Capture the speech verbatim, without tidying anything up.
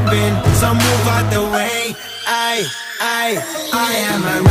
jumping, so move out the way. I, I, I am a